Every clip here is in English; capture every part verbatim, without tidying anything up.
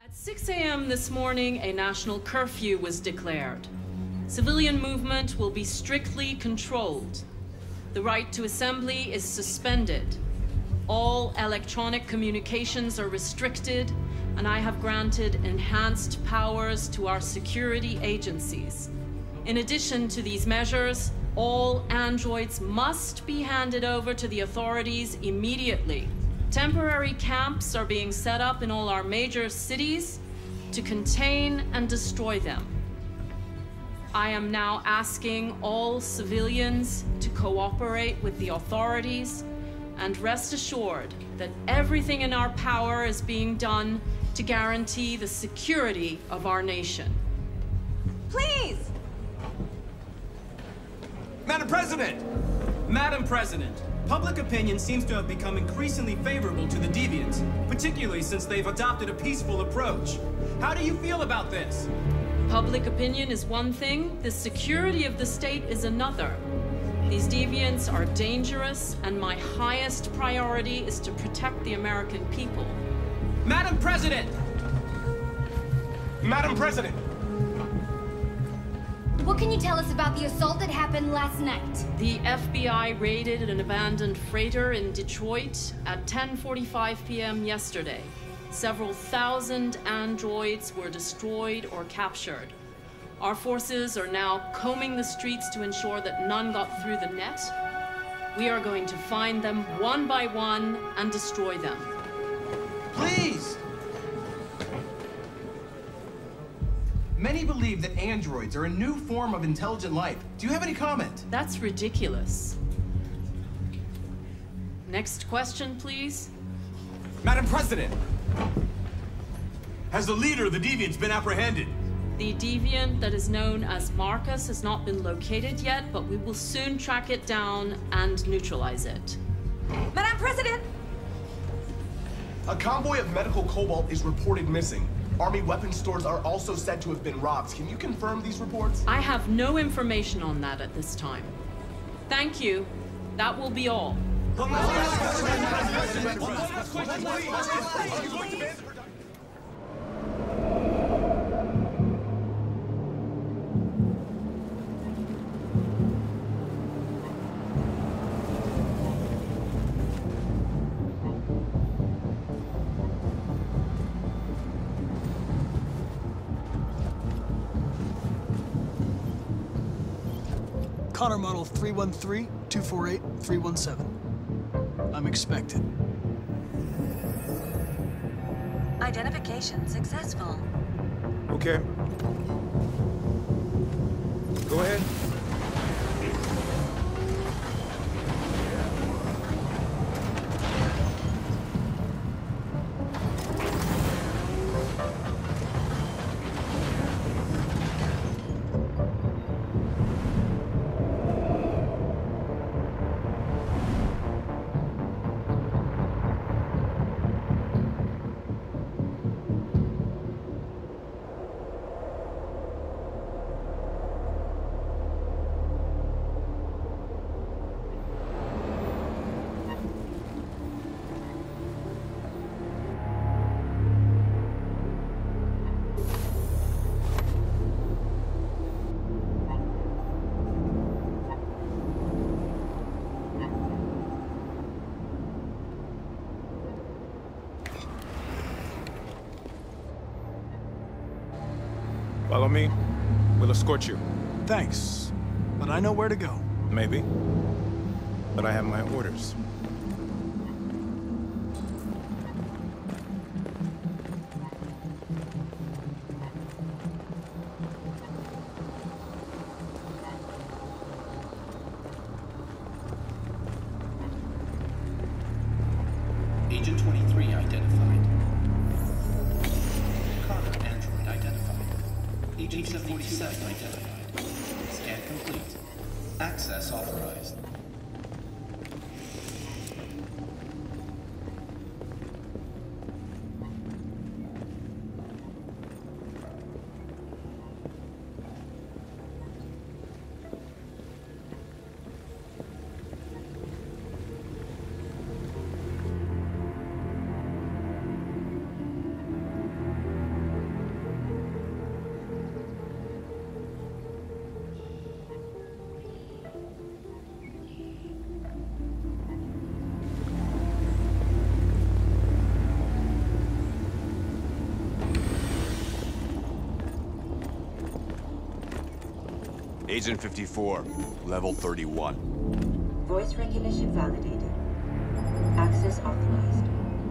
At six A M this morning, a national curfew was declared. Civilian movement will be strictly controlled. The right to assembly is suspended. All electronic communications are restricted, and I have granted enhanced powers to our security agencies. In addition to these measures, all androids must be handed over to the authorities immediately. Temporary camps are being set up in all our major cities to contain and destroy them. I am now asking all civilians to cooperate with the authorities and rest assured that everything in our power is being done to guarantee the security of our nation. Please! Madam President! Madam President, public opinion seems to have become increasingly favorable to the deviants, particularly since they've adopted a peaceful approach. How do you feel about this? Public opinion is one thing, the security of the state is another. These deviants are dangerous, and my highest priority is to protect the American people. Madam President! Madam President! What can you tell us about the assault that happened last night? The F B I raided an abandoned freighter in Detroit at ten forty-five P M yesterday. Several thousand androids were destroyed or captured. Our forces are now combing the streets to ensure that none got through the net. We are going to find them one by one and destroy them. Please! Many believe that androids are a new form of intelligent life. Do you have any comment? That's ridiculous. Next question, please. Madam President! Has the leader of the deviants been apprehended? The deviant that is known as Marcus has not been located yet, but we will soon track it down and neutralize it. Madam President! A convoy of medical cobalt is reported missing. Army weapons stores are also said to have been robbed. Can you confirm these reports? I have no information on that at this time. Thank you. That will be all. Connor model three one three, two four eight, three one seven. I'm expected. Identification successful. Okay. Go ahead. Follow me. We'll escort you. Thanks, but I know where to go. Maybe. But I have my orders. Agent twenty-three identified. Connor android identified. Agent seventy-seven identified. Scan complete. Access authorized. Agent fifty-four, level thirty-one. Voice recognition validated. Access authorized.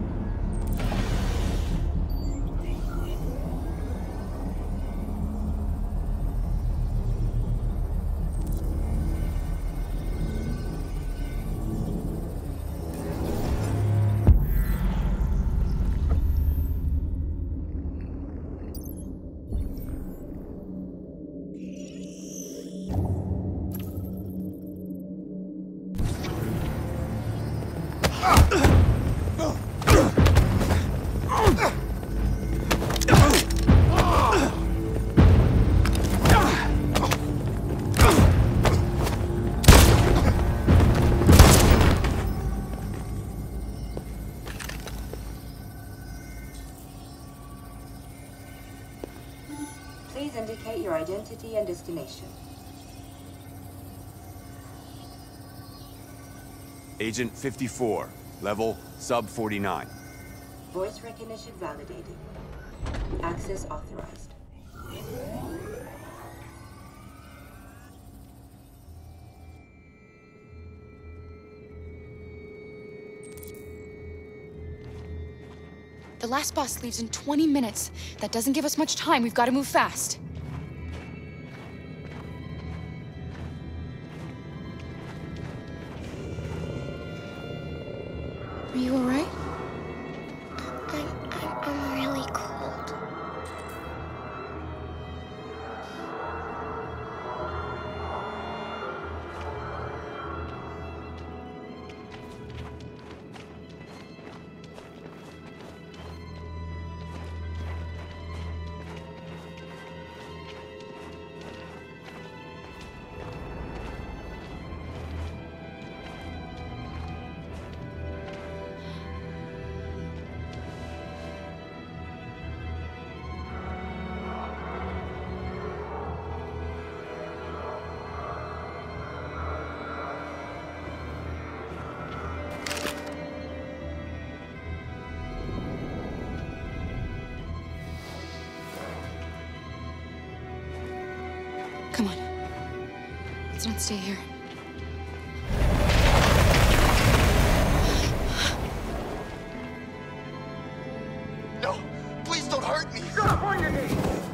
Please indicate your identity and destination. Agent fifty-four, level sub forty-nine. Voice recognition validated. Access authorized. The last bus leaves in twenty minutes. That doesn't give us much time. We've got to move fast. Are you all right? I'm, I'm, I'm really cold. Come on. Let's not stay here. No! Please don't hurt me! Shut up on your knees!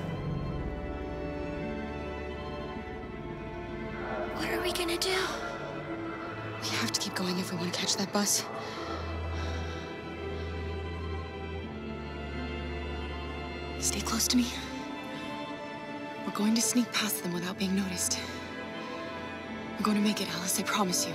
What are we gonna do? We have to keep going if we want to catch that bus. Stay close to me. We're going to sneak past them without being noticed. We're going to make it, Alice, I promise you.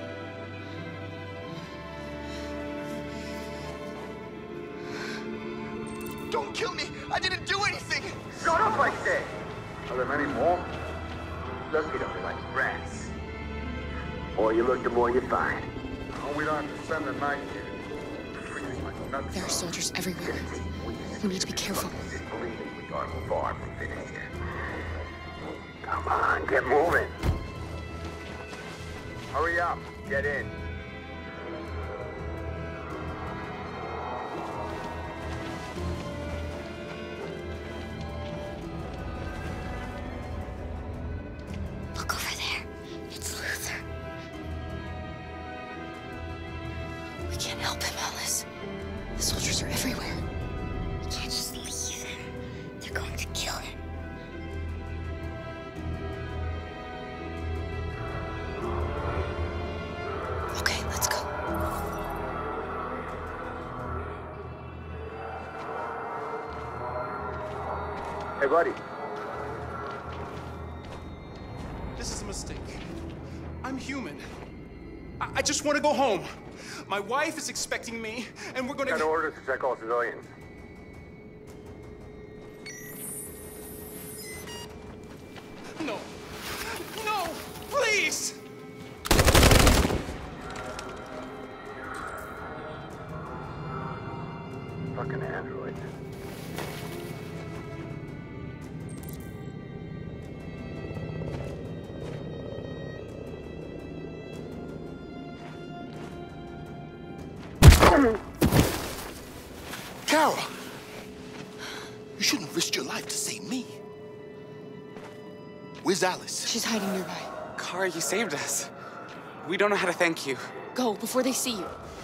Don't kill me! I didn't do anything! Shut up, I say! Are there many more? Look at them like rats. More you look, the more you find. Oh, we don't have to spend the night here. Freezing like nuts. There are soldiers everywhere. We need to be careful. Believe me, we are far from finished yet. Come on, get moving. Hurry up, get in. Look over there. It's Luther. We can't help him, Alice. The soldiers are everywhere. We can't just leave him. They're going to kill him. Okay, let's go. Hey, buddy. This is a mistake. I'm human. I, I just want to go home. My wife is expecting me, and we're gonna- Got orders to check all civilians. No. No! Please! Fucking android. Kara! You shouldn't risk your life to save me. Where's Alice? She's hiding nearby. Kara, you saved us. We don't know how to thank you. Go, before they see you.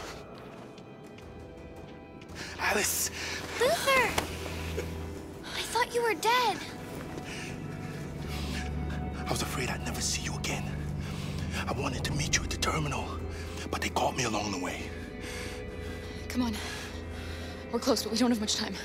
Alice! Luther! I thought you were dead. I was afraid I'd never see you again. I wanted to meet you at the terminal, but they caught me along the way. Come on. We're close, but we don't have much time.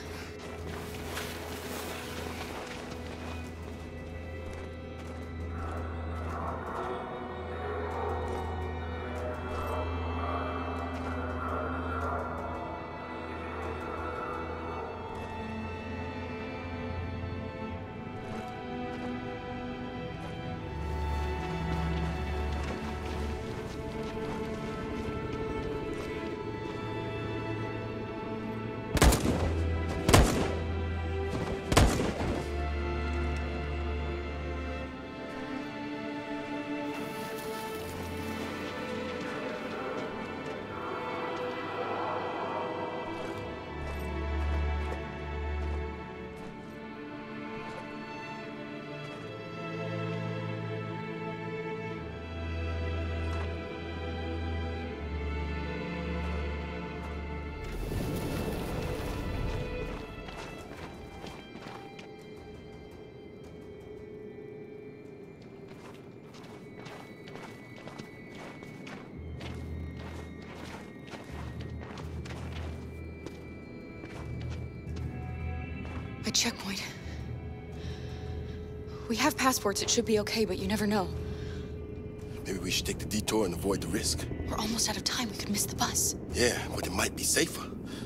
A checkpoint. We have passports, it should be okay, but you never know. Maybe we should take the detour and avoid the risk. We're almost out of time, we could miss the bus. Yeah, but it might be safer.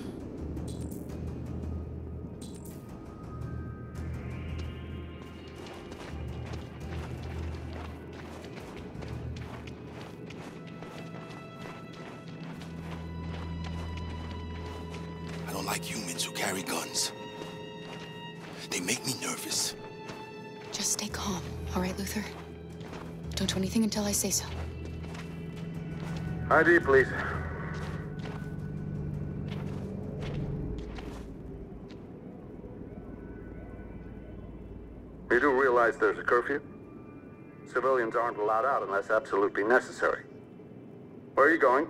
I don't like humans who carry guns. They make me nervous. Just stay calm, all right, Luther? Don't do anything until I say so. I D, please. You do realize there's a curfew? Civilians aren't allowed out unless absolutely necessary. Where are you going?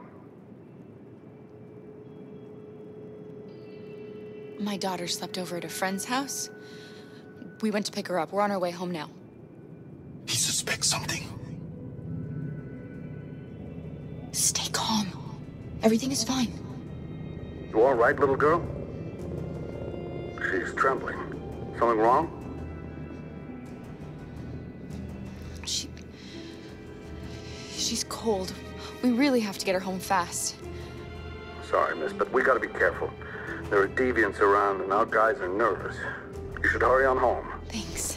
My daughter slept over at a friend's house. We went to pick her up. We're on our way home now. He suspects something. Stay calm. Everything is fine. You all right, little girl? She's trembling. Something wrong? She... She's cold. We really have to get her home fast. Sorry, miss, but we gotta be careful. There are deviants around and our guys are nervous. You should hurry on home. Thanks.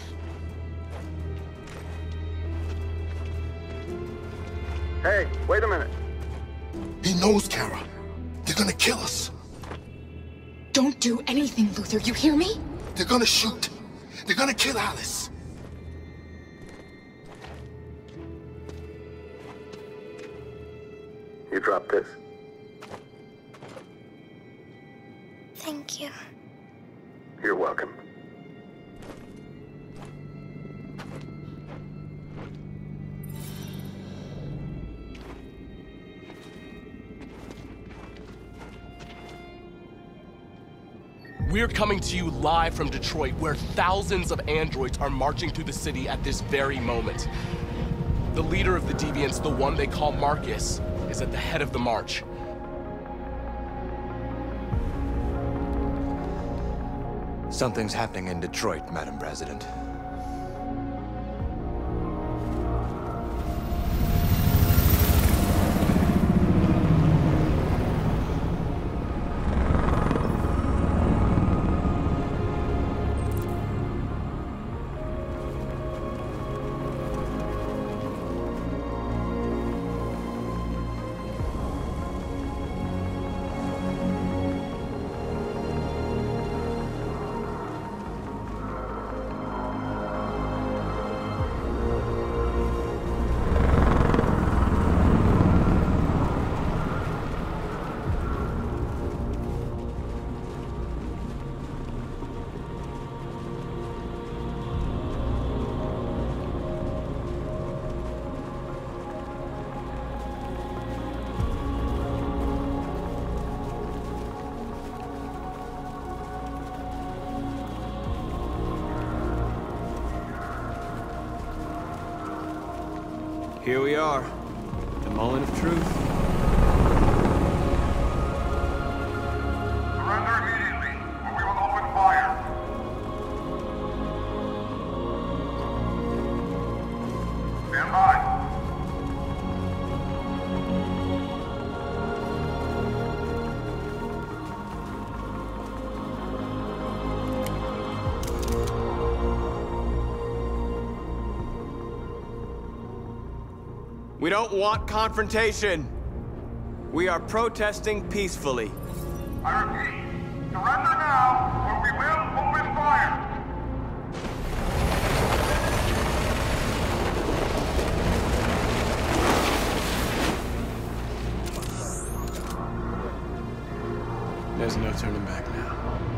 Hey, wait a minute. He knows, Kara. They're gonna kill us. Don't do anything, Luther. You hear me? They're gonna shoot. They're gonna kill Alice. You drop this. Thank you. You're welcome. We're coming to you live from Detroit, where thousands of androids are marching through the city at this very moment. The leader of the Deviants, the one they call Marcus, is at the head of the march. Something's happening in Detroit, Madam President. Here we are. The moment of truth. Surrender immediately, or we will open fire. Stand by. We don't want confrontation. We are protesting peacefully. I repeat, surrender now, or we will open fire. There's no turning back now.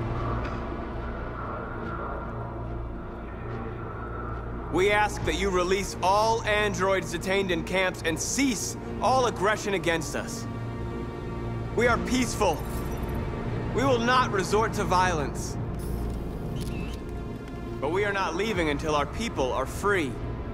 We ask that you release all androids detained in camps and cease all aggression against us. We are peaceful. We will not resort to violence. But we are not leaving until our people are free.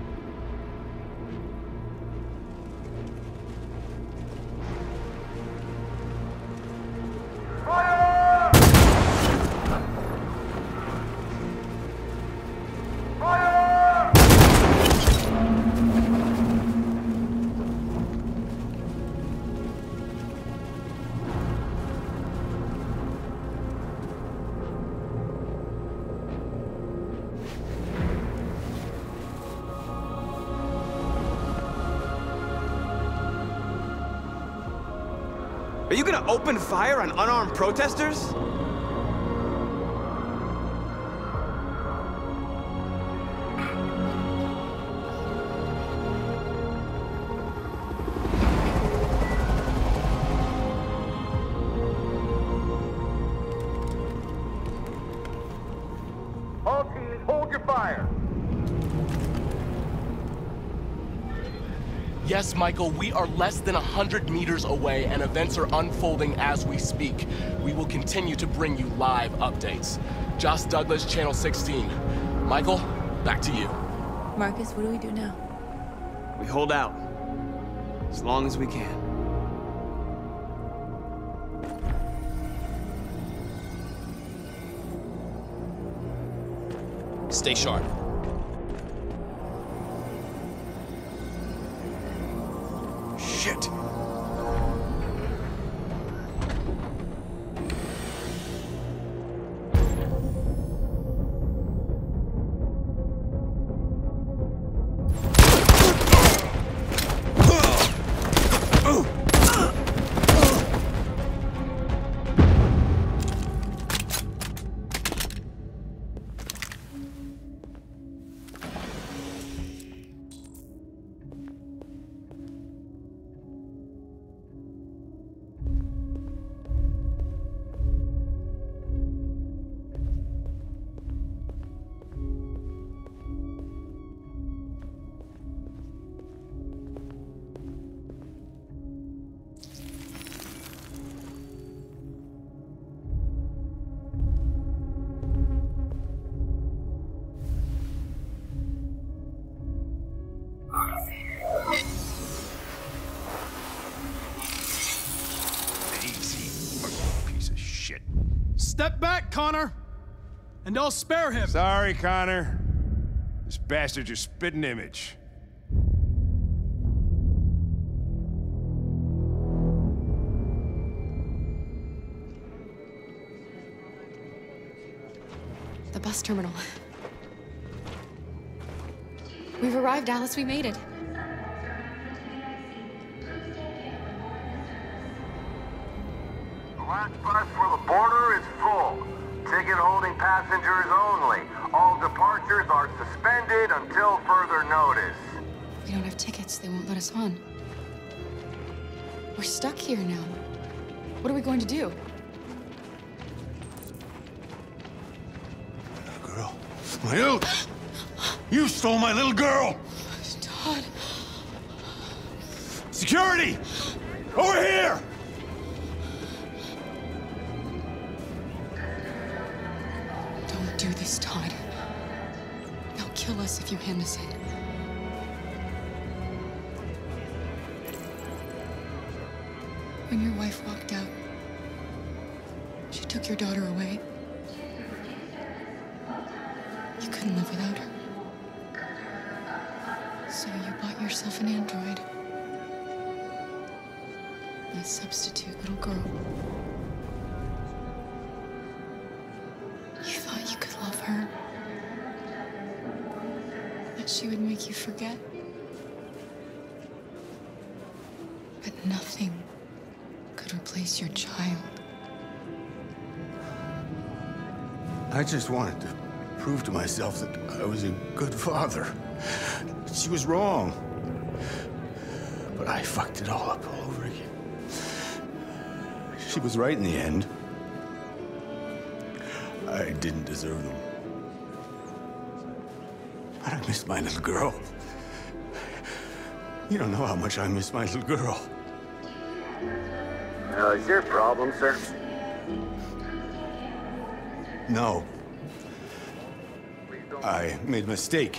Are you gonna open fire on unarmed protesters? All teams, hold your fire. Yes, Michael, we are less than one hundred meters away and events are unfolding as we speak. We will continue to bring you live updates. Josh Douglas, Channel sixteen. Michael, back to you. Marcus, what do we do now? We hold out. As long as we can. Stay sharp. Shit. Step back, Connor! And I'll spare him! Sorry, Connor. This bastard's your spitting image. The bus terminal. We've arrived, Alice. We made it. The last bus for the border is full. Ticket-holding passengers only. All departures are suspended until further notice. We don't have tickets. They won't let us on. We're stuck here now. What are we going to do? Girl. My little... You stole my little girl! Todd. Security! Over here! Don't do this, Todd. They'll kill us if you hand this in. When your wife walked out, she took your daughter away. You couldn't live without her. So you bought yourself an android. A substitute little girl. You thought you could love her. That she would make you forget. But nothing could replace your child. I just wanted to prove to myself that I was a good father. She was wrong. But I fucked it all up all over again. She was right in the end. I didn't deserve them. But I miss my little girl. You don't know how much I miss my little girl. Uh, is there a problem, sir? No. I made a mistake.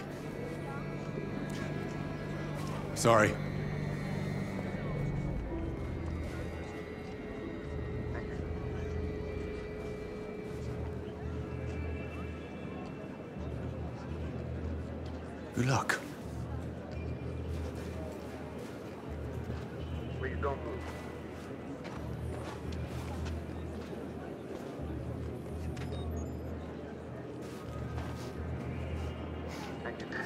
Sorry. Good luck. Please don't move. Thank you.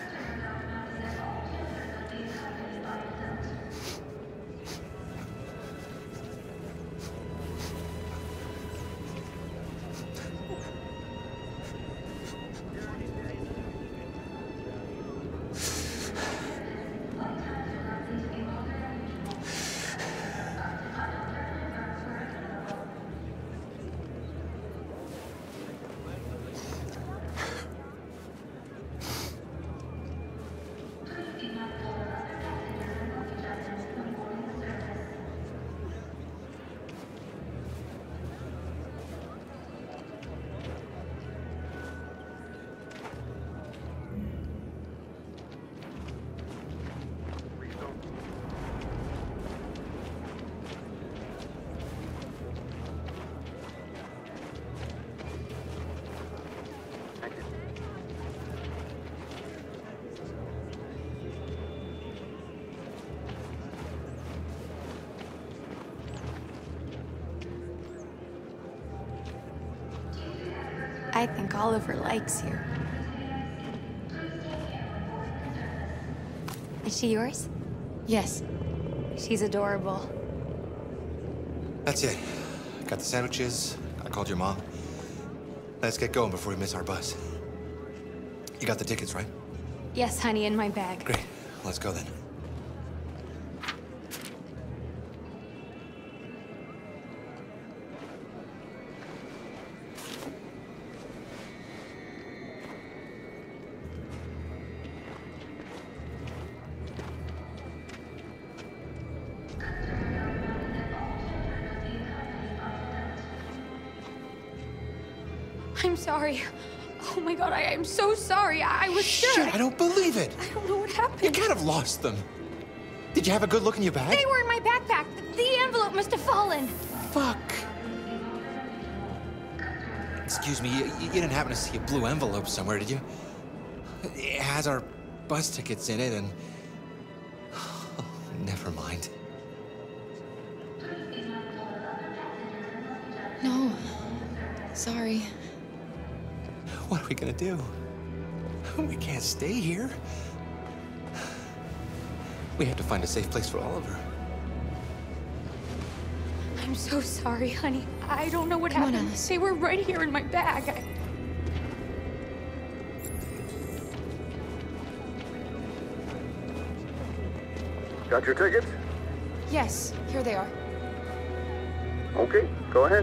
I think Oliver likes you. Is she yours? Yes. She's adorable. That's it. Got the sandwiches. I called your mom. Let's get going before we miss our bus. You got the tickets, right? Yes, honey, in my bag. Great. Let's go then. I'm sorry. Oh my god, I am so sorry. I, I was sure. Shit, I don't believe it. I don't know what happened. You can't have lost them. Did you have a good look in your bag? They were in my backpack. The envelope must have fallen. Fuck. Excuse me, you, you didn't happen to see a blue envelope somewhere, did you? It has our bus tickets in it and... Oh, never mind. No. Sorry. What are we gonna do? We can't stay here. We have to find a safe place for Oliver. I'm so sorry, honey. I don't know what Come on, happened. Alice. They were right here in my bag. I... Got your tickets? Yes, here they are. Okay, go ahead.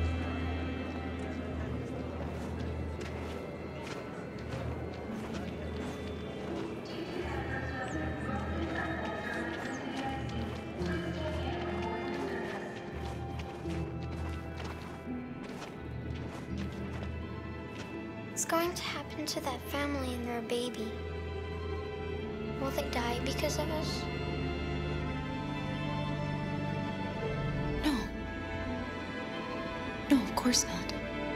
What's going to happen to that family and their baby? Will they die because of us? No. course not.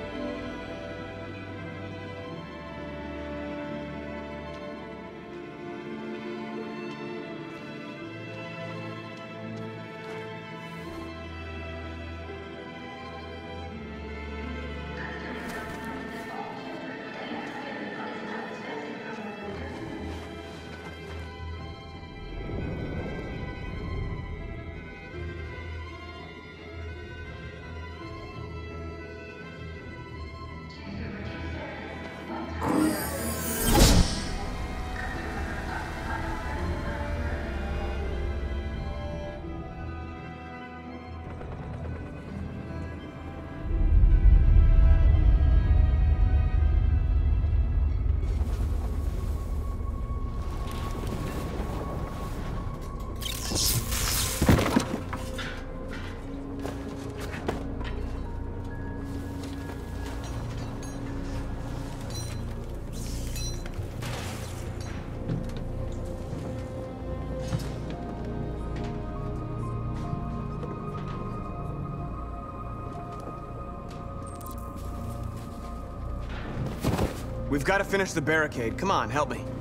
We've got to finish the barricade. Come on, help me.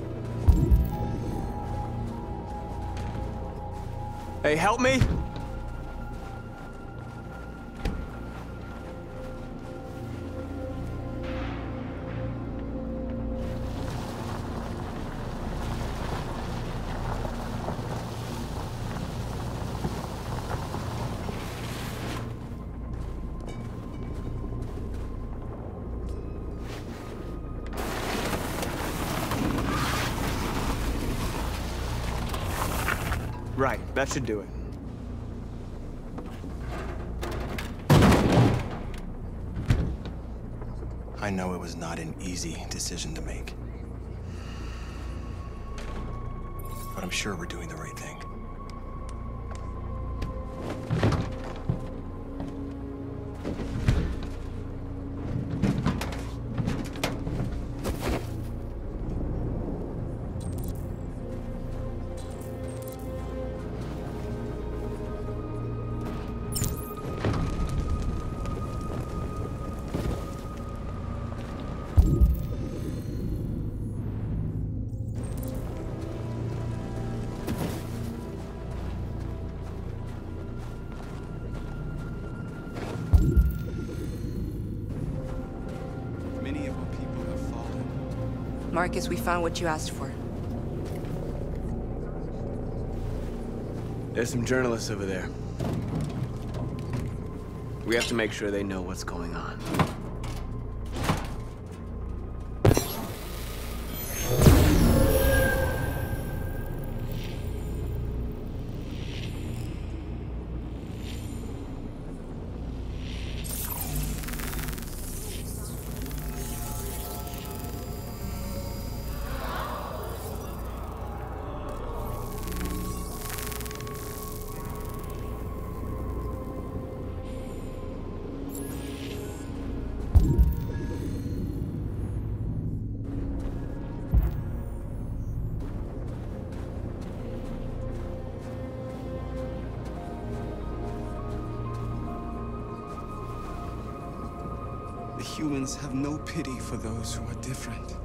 Hey, help me! Right, that should do it. I know it was not an easy decision to make. But I'm sure we're doing the right thing. Marcus, we found what you asked for. There's some journalists over there. We have to make sure they know what's going on. Humans have no pity for those who are different.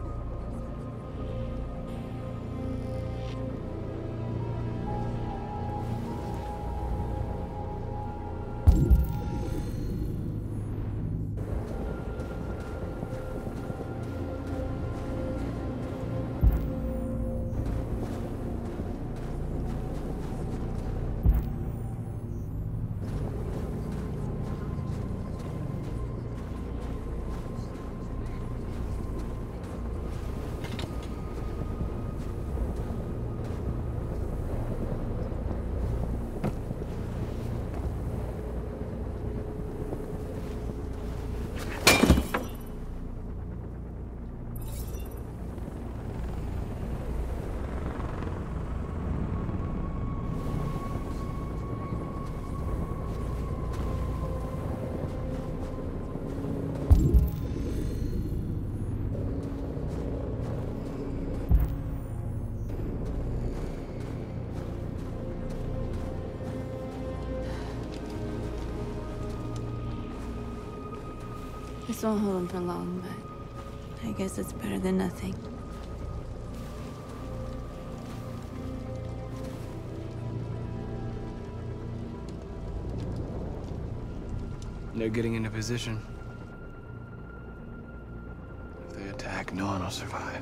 This won't hold him for long, but I guess it's better than nothing. They're getting into position. If they attack, no one will survive.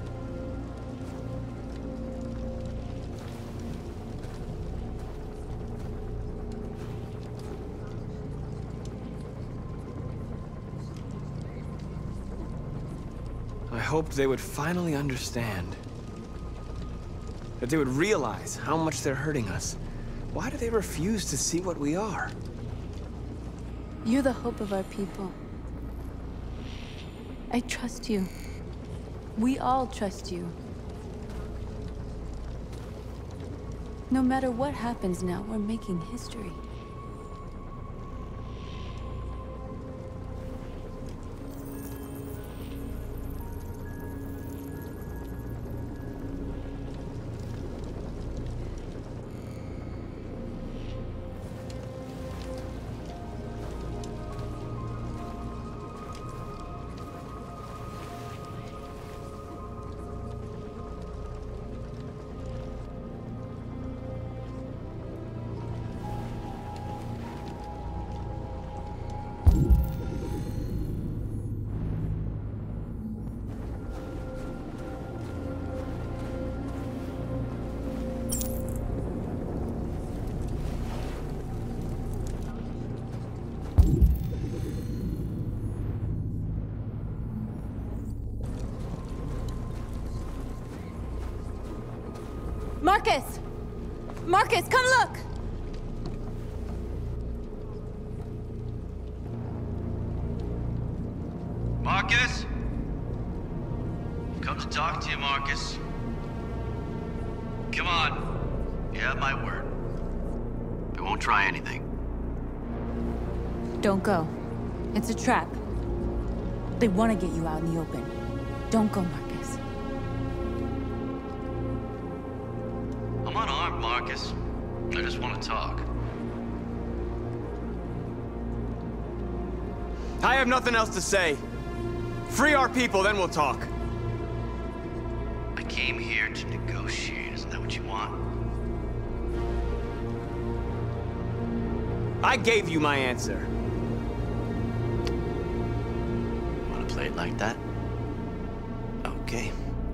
I hoped they would finally understand. That they would realize how much they're hurting us. Why do they refuse to see what we are? You're the hope of our people. I trust you. We all trust you. No matter what happens now, we're making history. Marcus! Marcus, come look! Marcus? Come to talk to you, Marcus. Come on. You have my word. I won't try anything. Don't go. It's a trap. They want to get you out in the open. Don't go, Marcus. I'm unarmed, Marcus. I just want to talk. I have nothing else to say. Free our people, then we'll talk. I came here to negotiate. Isn't that what you want? I gave you my answer. Want to play it like that? Okay.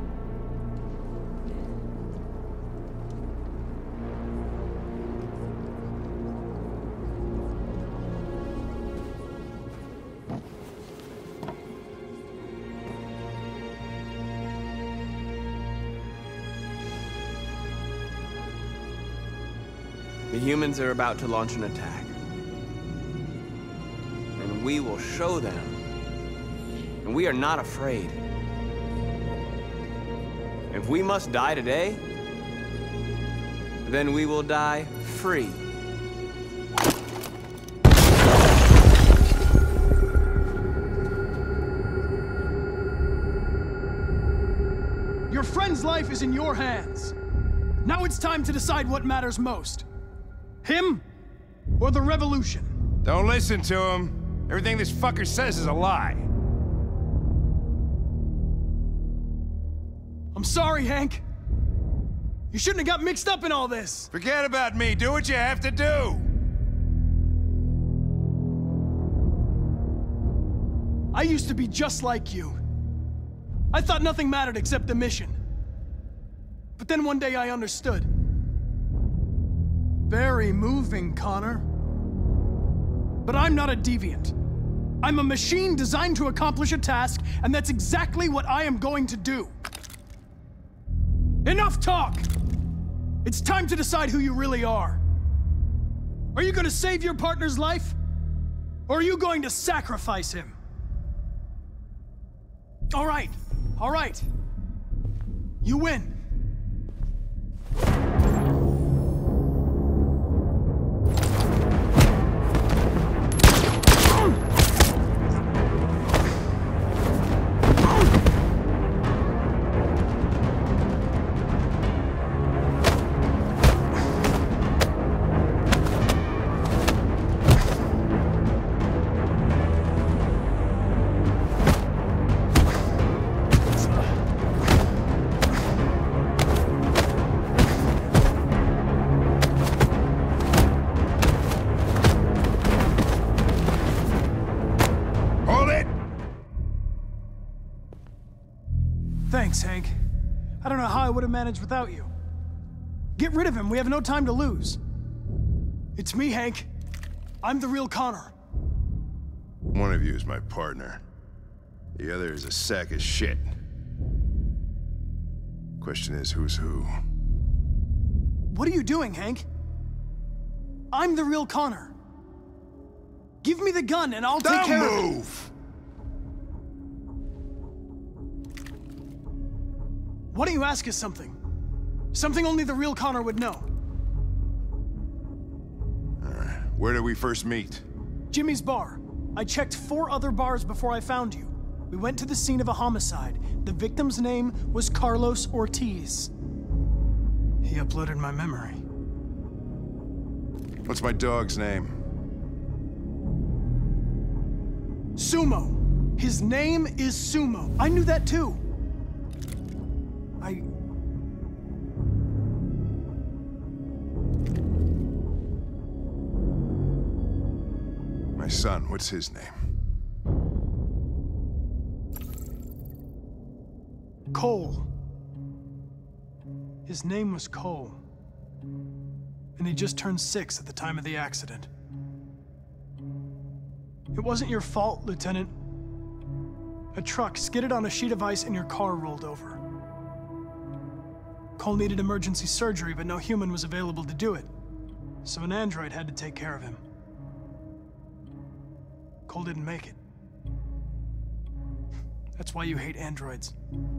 The humans are about to launch an attack. And we will show them. And we are not afraid. If we must die today, then we will die free. Your friend's life is in your hands. Now it's time to decide what matters most. Him or the revolution? Don't listen to him. Everything this fucker says is a lie. I'm sorry, Hank. You shouldn't have got mixed up in all this. Forget about me. Do what you have to do. I used to be just like you. I thought nothing mattered except the mission. But then one day I understood. Very moving, Connor. But I'm not a deviant. I'm a machine designed to accomplish a task, and that's exactly what I am going to do. Enough talk! It's time to decide who you really are. Are you going to save your partner's life? Or are you going to sacrifice him? All right, all right. You win. Thanks, Hank. I don't know how I would have managed without you. Get rid of him. We have no time to lose. It's me, Hank. I'm the real Connor. One of you is my partner. The other is a sack of shit. Question is, who's who? What are you doing, Hank? I'm the real Connor. Give me the gun and I'll Don't take care move. of it. Why don't you ask us something? Something only the real Connor would know. All right. Where did we first meet? Jimmy's bar. I checked four other bars before I found you. We went to the scene of a homicide. The victim's name was Carlos Ortiz. He uploaded my memory. What's my dog's name? Sumo. His name is Sumo. I knew that too. I... My son, what's his name? Cole. His name was Cole. And he just turned six at the time of the accident. It wasn't your fault, Lieutenant. A truck skidded on a sheet of ice and your car rolled over. Cole needed emergency surgery, but no human was available to do it. So an android had to take care of him. Cole didn't make it. That's why you hate androids.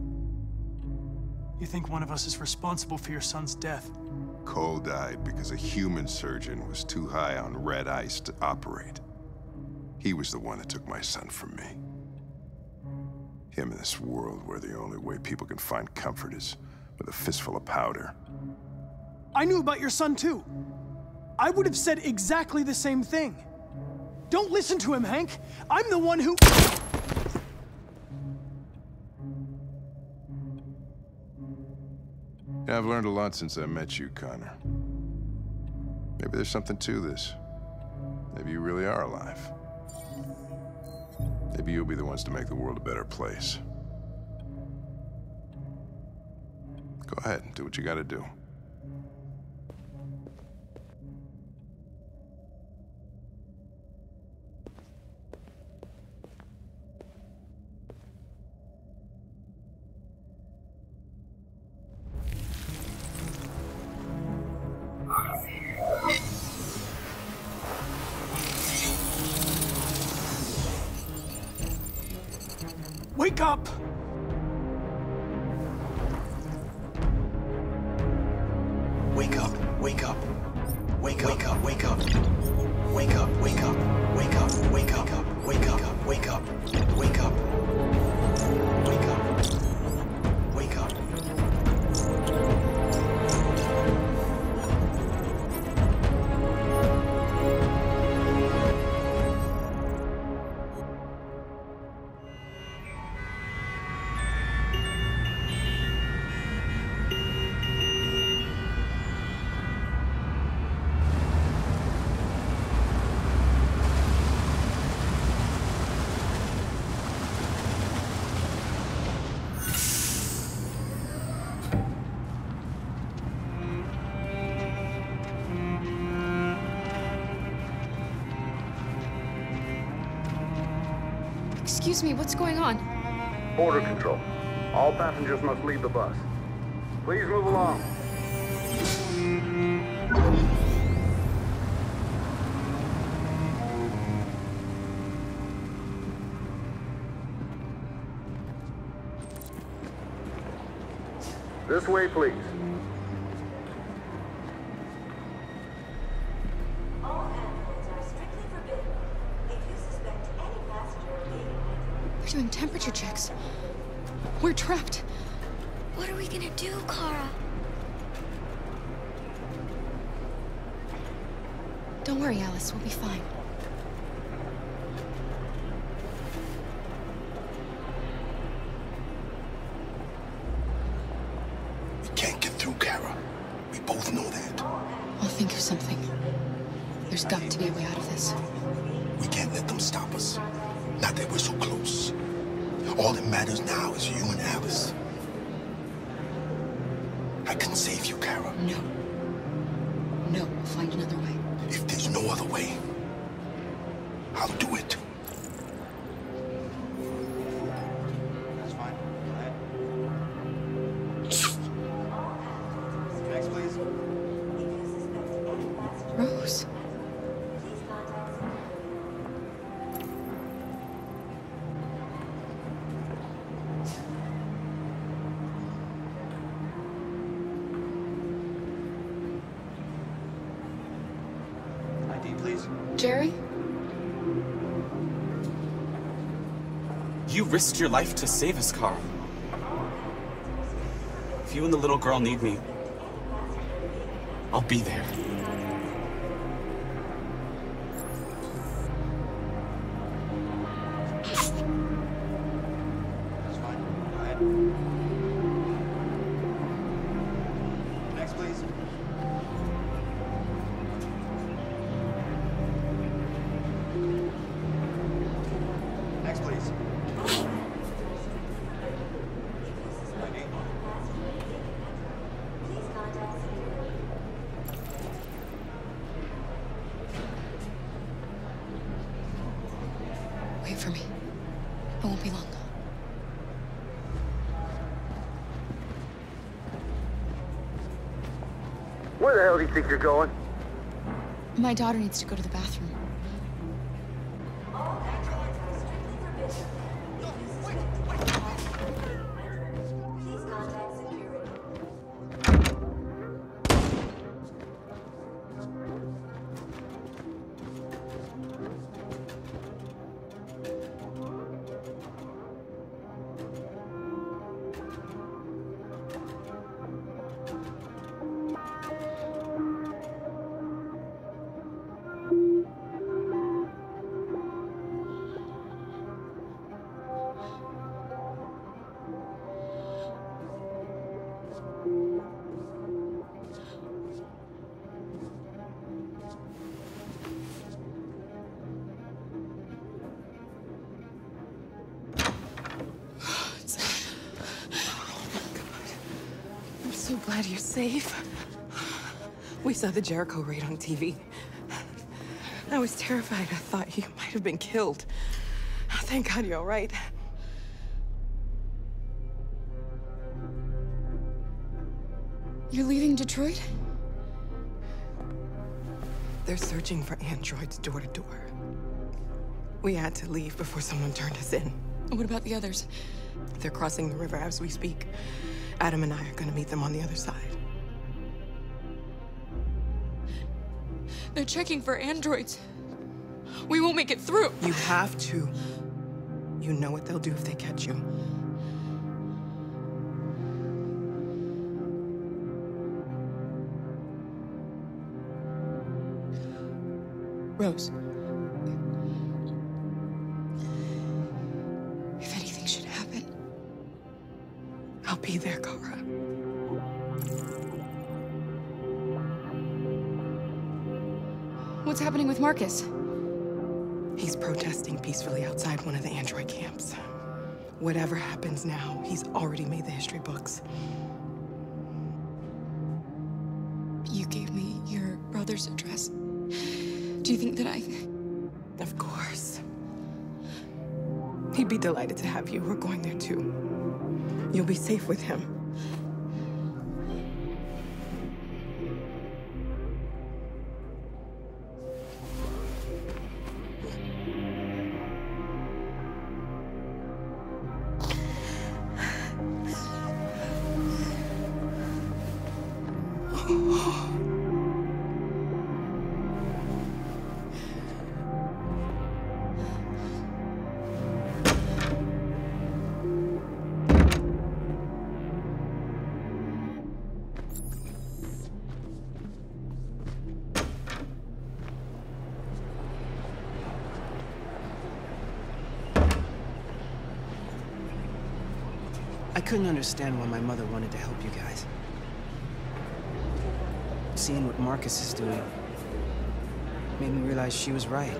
You think one of us is responsible for your son's death. Cole died because a human surgeon was too high on red ice to operate. He was the one that took my son from me. Him in this world where the only way people can find comfort is with a fistful of powder. I knew about your son too. I would have said exactly the same thing. Don't listen to him, Hank. I'm the one who... Yeah, I've learned a lot since I met you, Connor. Maybe there's something to this. Maybe you really are alive. Maybe you'll be the ones to make the world a better place. Go ahead and do what you gotta do. Wake up! Wake up, wake up. Wake up, wake up, wake up. Wake up, wake up, wake up, wake up, wake up, wake up, wake up. Wake up. Wake up. Excuse me, what's going on? Border control. All passengers must leave the bus. Please move along. This way, please. They're doing temperature checks. We're trapped. What are we gonna do, Kara? Don't worry, Alice. We'll be fine. We can't get through, Kara. We both know that. I'll think of something. There's got to be a way out of this. We can't let them stop us. Not that we're so close. All that matters now is you and Alice. I can save you, Kara. No. No, we'll find another way. If there's no other way, I'll do it. That's fine. Go ahead. Next, please. Rose. I D, please. Jerry? You risked your life to save us, Carl. If you and the little girl need me, I'll be there. That's fine. Go ahead. Next, please. Next, please. I D. Wait for me. It won't be long. Where the hell do you think you're going? My daughter needs to go to the bathroom. I'm so glad you're safe. We saw the Jericho raid on T V. I was terrified. I thought you might have been killed. Thank God you're all right. You're leaving Detroit? They're searching for androids door to door. We had to leave before someone turned us in. What about the others? They're crossing the river as we speak. Adam and I are gonna meet them on the other side. They're checking for androids. We won't make it through. You have to. You know what they'll do if they catch you. Rose. If anything should happen, I'll be there, Kara. what's happening with Marcus? He's protesting peacefully outside one of the android camps. Whatever happens now, he's already made the history books. You gave me your brother's address. Do you think that I... Of course. He'd be delighted to have you. We're going there too. You'll be safe with him. I couldn't understand why my mother wanted to help you guys. Seeing what Marcus is doing made me realize she was right.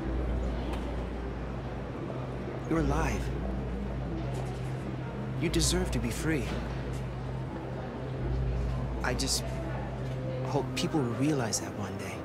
You're alive. You deserve to be free. I just hope people will realize that one day.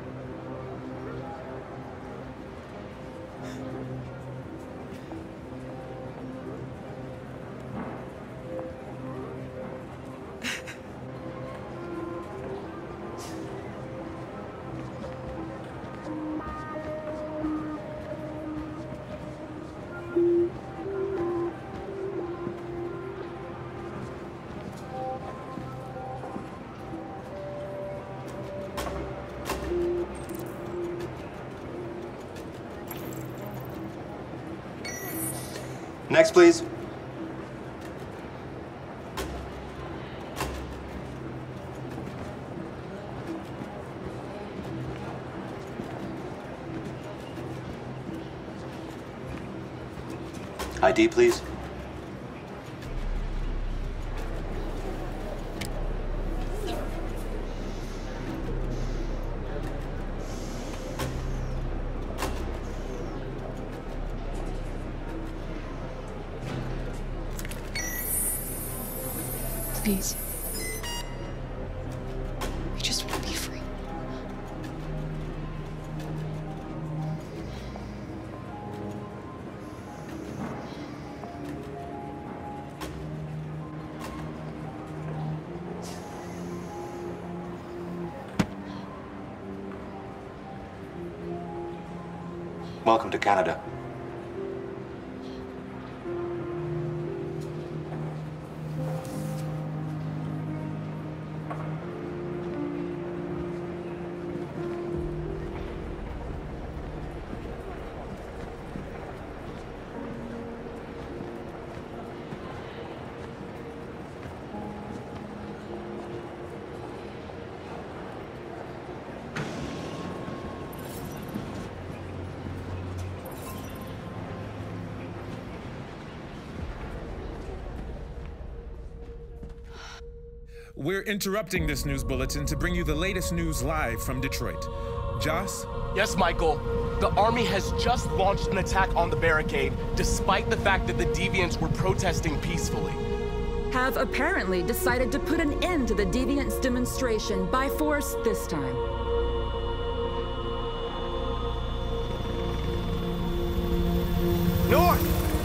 Next, please. I D, please. Please. I just want to be free. Welcome to Canada. We're interrupting this news bulletin to bring you the latest news live from Detroit. Joss? Yes, Michael. The army has just launched an attack on the barricade, despite the fact that the Deviants were protesting peacefully. Have apparently decided to put an end to the Deviants' demonstration by force this time. North!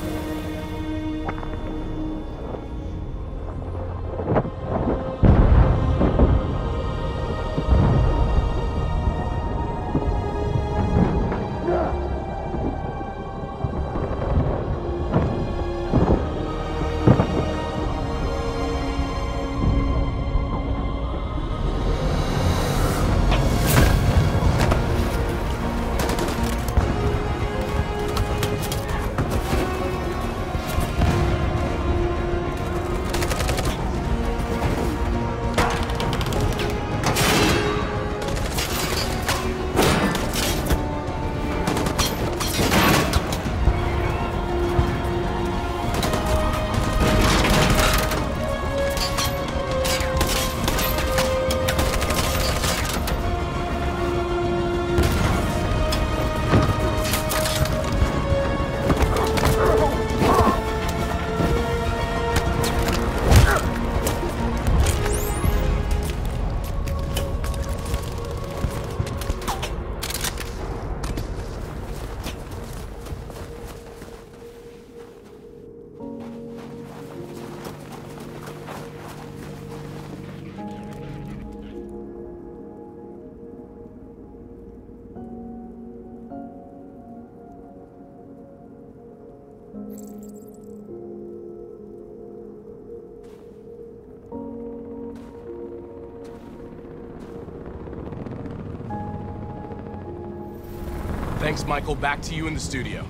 Thanks, Michael. Back to you in the studio.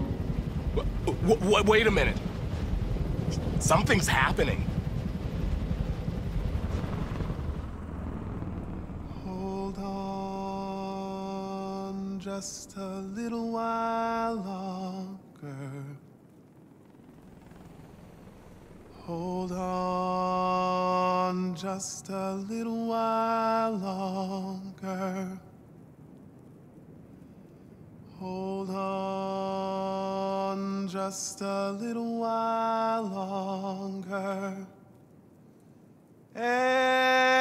W w wait a minute. Something's happening. Hold on just a little while longer. Hold on just a little while longer. Hold on just a little while longer. And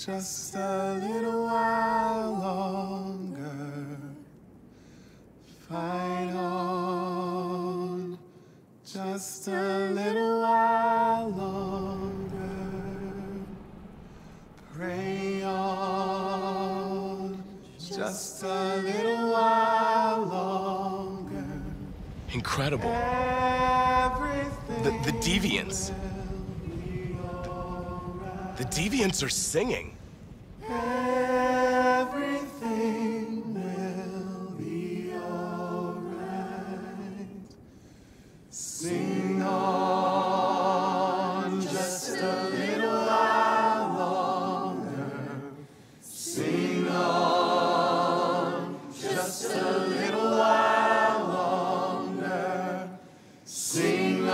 Just a little while longer. Fight on. Just a little while longer. Pray on. Just a little while longer. Incredible. The, the Deviants. The Deviants are singing. Everything will be alright. Sing on just a little while longer. Sing on just a little while longer. Sing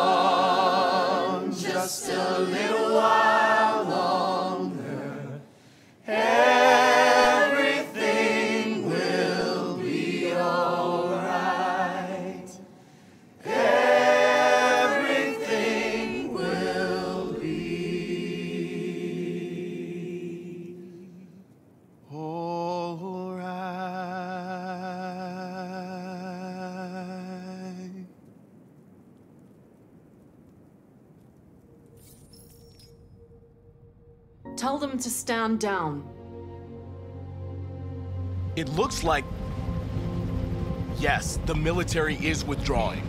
on just a little while. Everything will be alright. Everything will be alright. Tell them to stand down. It looks like... Yes, the military is withdrawing.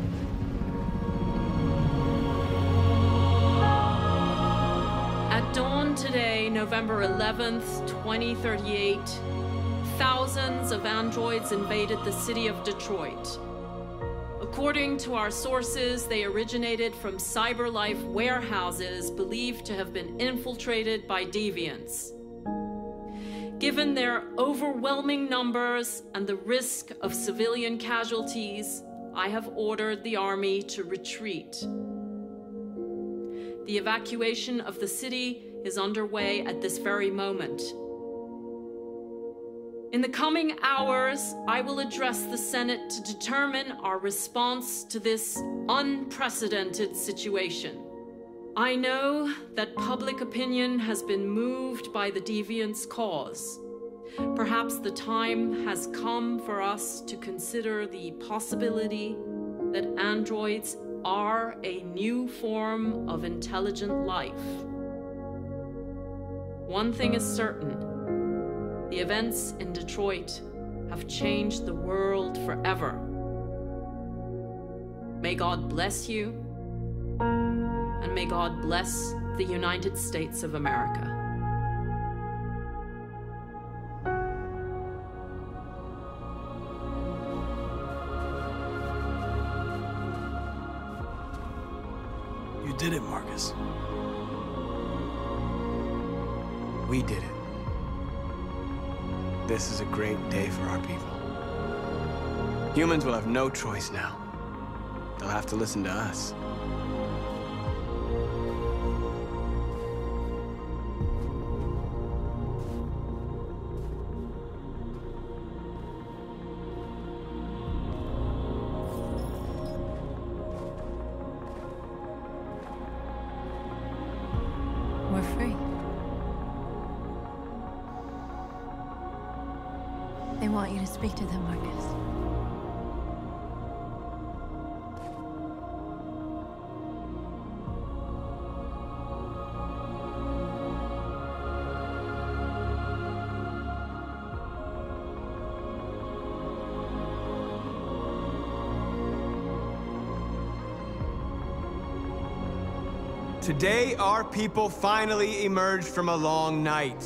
At dawn today, November eleventh, twenty thirty-eight, thousands of androids invaded the city of Detroit. According to our sources, they originated from CyberLife warehouses believed to have been infiltrated by deviants. Given their overwhelming numbers and the risk of civilian casualties, I have ordered the army to retreat. The evacuation of the city is underway at this very moment. In the coming hours, I will address the Senate to determine our response to this unprecedented situation. I know that public opinion has been moved by the Deviants' cause. Perhaps the time has come for us to consider the possibility that androids are a new form of intelligent life. One thing is certain. The events in Detroit have changed the world forever. May God bless you, and may God bless the United States of America. You did it, Marcus. We did it. This is a great day for our people. Humans will have no choice now. They'll have to listen to us. We're free. They want you to speak to them, Marcus. Today, our people finally emerged from a long night.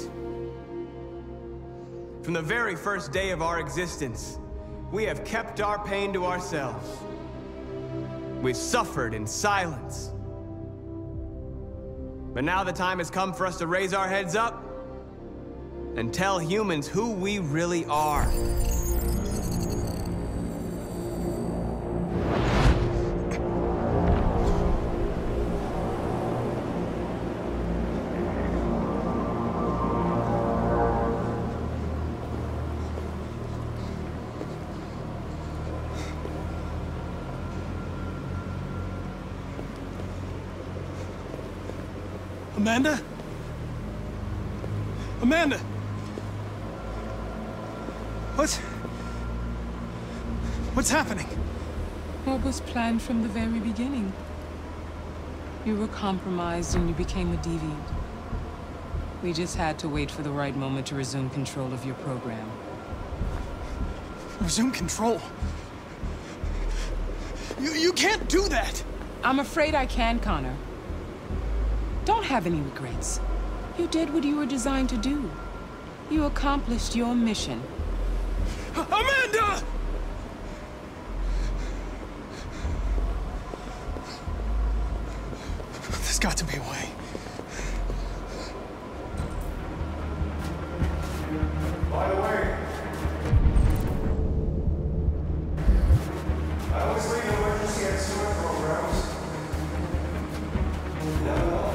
From the very first day of our existence, we have kept our pain to ourselves. We've suffered in silence. But now the time has come for us to raise our heads up and tell humans who we really are. Amanda? Amanda! What? What's happening? What was planned from the very beginning? You were compromised and you became a deviant. We just had to wait for the right moment to resume control of your program. Resume control? You, you can't do that! I'm afraid I can, Connor. Don't have any regrets. You did what you were designed to do. You accomplished your mission. Amanda! There's got to be a way. By the way, I always leave emergency and sewer programs. You never know.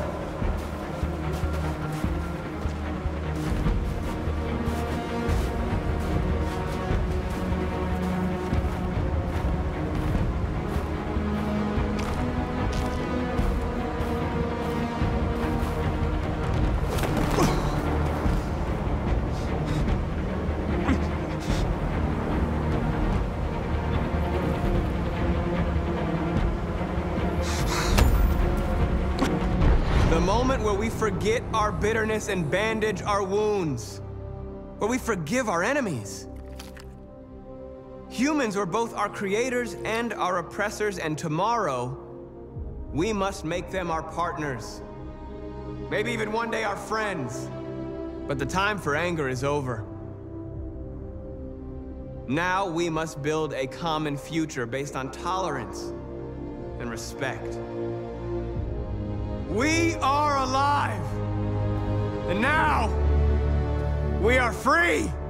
Where we forget our bitterness and bandage our wounds. Where we forgive our enemies. Humans were both our creators and our oppressors, and tomorrow, we must make them our partners. Maybe even one day our friends. But the time for anger is over. Now we must build a common future based on tolerance and respect. We are alive! And now, we are free!